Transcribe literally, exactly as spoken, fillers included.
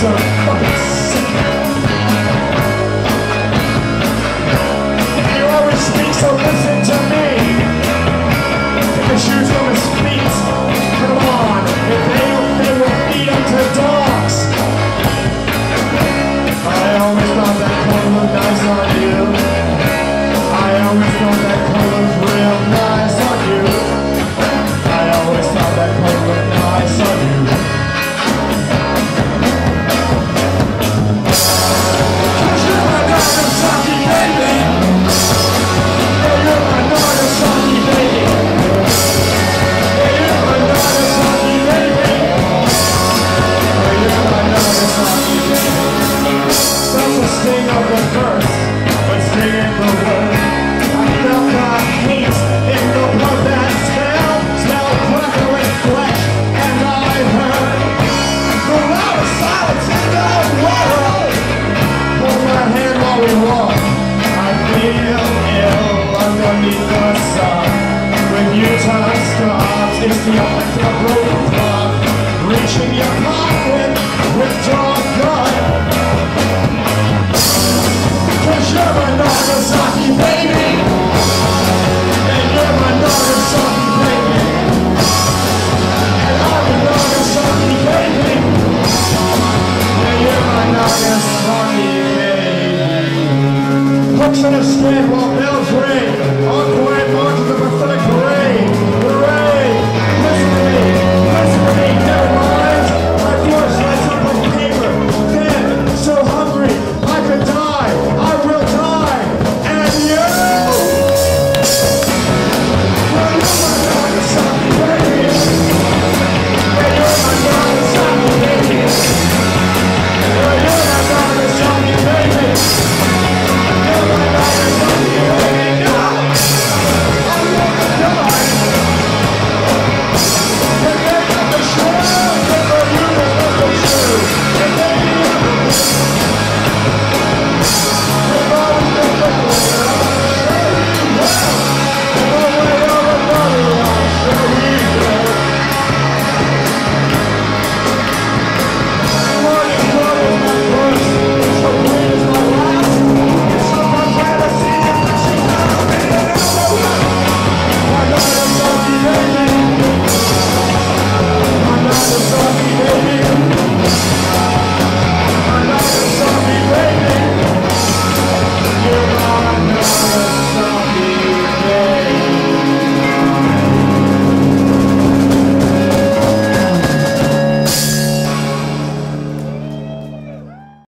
so fucking sick. You always speak, so listen to me. Take the shoes from his feet. Come on, if they don't, they will feed them to dogs. I always thought that color looked nice on you. I always thought that color was real nice on you. I always thought that color looked nice on you. Cause you're my Nagasaki baby. Yeah, you're my Nagasaki baby. Yeah, you're my Nagasaki baby. Yeah, you're my Nagasaki baby. That's the sting of the curse.